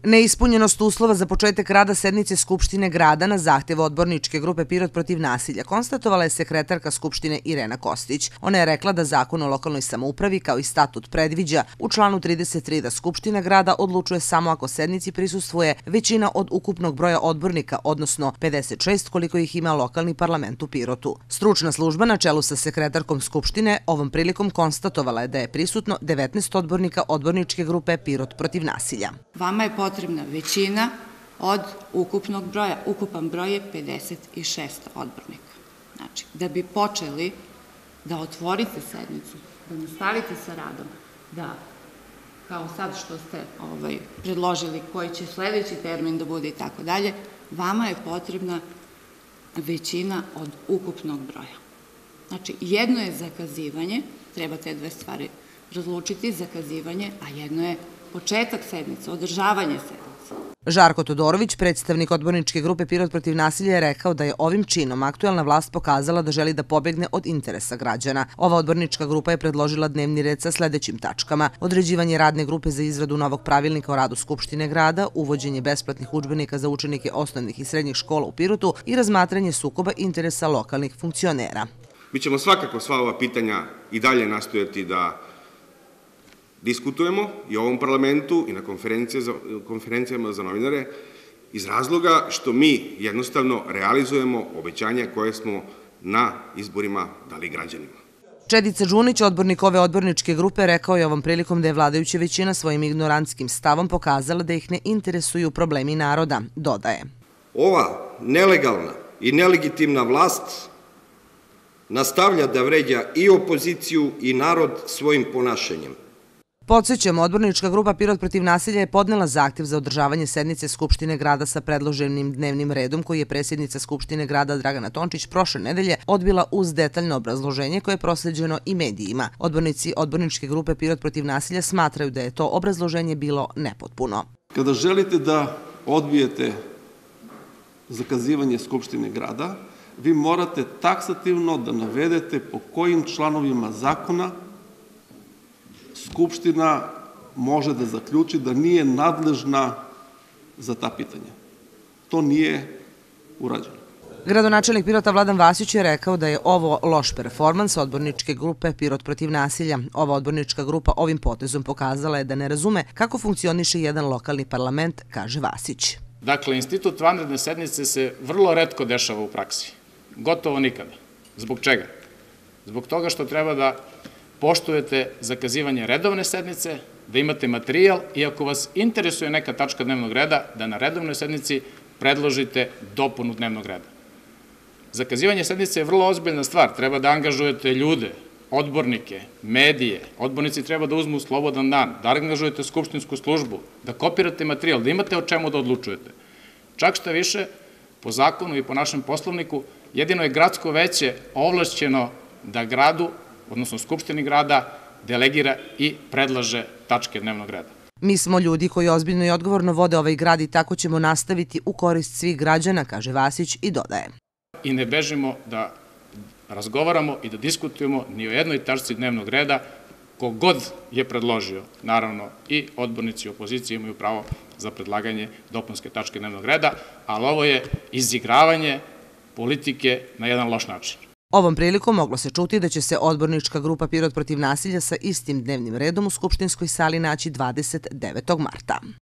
Neispunjenost uslova za početak rada sednice Skupštine grada na zahtev odborničke grupe Pirot protiv nasilja konstatovala je sekretarka Skupštine Irena Kostić. Ona je rekla da Zakon o lokalnoj samoupravi kao i statut predviđa u članu 33 da Skupština grada odlučuje samo ako sednici prisustvuje većina od ukupnog broja odbornika, odnosno 56 koliko ih ima lokalni parlament u Pirotu. Stručna služba na čelu sa sekretarkom Skupštine ovom prilikom konstatovala je da je prisutno 19 odbornika odborničke grupe Pirot protiv nasilja. Vama je potrebna većina od ukupnog broja. Ukupan broj je 56 odbornika. Znači, da bi počeli da otvorite sednicu, da nastavite sa radom, da, kao sad što ste predložili koji će sledeći termin da bude i tako dalje, vama je potrebna većina od ukupnog broja. Znači, jedno je zakazivanje, treba te dve stvari razlučiti, zakazivanje, a jedno je početak sednice, održavanje sednice. Žarko Todorović, predstavnik odborničke grupe Pirot protiv nasilja, je rekao da je ovim činom aktuelna vlast pokazala da želi da pobegne od interesa građana. Ova odbornička grupa je predložila dnevni red sa sledećim tačkama: određivanje radne grupe za izradu novog pravilnika o radu Skupštine grada, uvođenje besplatnih udžbenika za učenike osnovnih i srednjih škola u Pirotu i razmatranje sukoba interesa lokalnih funkcionera. Mi ćemo svakako sva ova pitanja i dalje nastojati da diskutujemo i u ovom parlamentu i na konferencijama za novinare iz razloga što mi jednostavno realizujemo obećanja koje smo na izborima dali građanima. Čedica Đunić, odbornik ove odborničke grupe, rekao je ovom prilikom da je vladajuća većina svojim ignorantskim stavom pokazala da ih ne interesuju problemi naroda, dodaje. Ova nelegalna i nelegitimna vlast nastavlja da vređa i opoziciju i narod svojim ponašanjem. Podsećamo, odbornička grupa Pirot protiv nasilja je podnela zahtev za održavanje sednice Skupštine grada sa predloženim dnevnim redom koji je predsjednica Skupštine grada Dragana Tončić prošle nedelje odbila uz detaljno obrazloženje koje je prosleđeno i medijima. Odbornici odborničke grupe Pirot protiv nasilja smatraju da je to obrazloženje bilo nepotpuno. Kada želite da odbijete zakazivanje Skupštine grada, vi morate taksativno da navedete po kojim članovima zakona Skupština može da zaključi da nije nadležna za ta pitanja. To nije urađeno. Gradonačelnik Pirota Vladan Vasić je rekao da je ovo loš performans odborničke grupe Pirot protiv nasilja. Ova odbornička grupa ovim potezom pokazala je da ne razume kako funkcioniše jedan lokalni parlament, kaže Vasić. Dakle, institut vanredne sednice se vrlo retko dešava u praksi. Gotovo nikada. Zbog čega? Zbog toga što treba da poštujete zakazivanje redovne sednice, da imate materijal i ako vas interesuje neka tačka dnevnog reda, da na redovnoj sednici predložite dopunu dnevnog reda. Zakazivanje sednice je vrlo ozbiljna stvar. Treba da angažujete ljude, odbornike, medije. Odbornici treba da uzmu slobodan dan, da angažujete skupštinsku službu, da kopirate materijal, da imate o čemu da odlučujete. Čak šta više, po zakonu i po našem poslovniku, jedino je gradsko veće ovlašćeno da gradu, odnosno Skupštini grada, delegira i predlaže tačke dnevnog reda. Mi smo ljudi koji ozbiljno i odgovorno vode ovaj grad i tako ćemo nastaviti u korist svih građana, kaže Vasić i dodaje. I ne bežimo da razgovaramo i da diskutujemo ni o jednoj tačci dnevnog reda, kogod je predložio. Naravno, i odbornici opozicije imaju pravo za predlaganje dopunske tačke dnevnog reda, ali ovo je izigravanje politike na jedan loš način. Ovom prilikom moglo se čuti da će se odbornička grupa Pirot protiv nasilja sa istim dnevnim redom u Skupštinskoj sali naći 29. marta.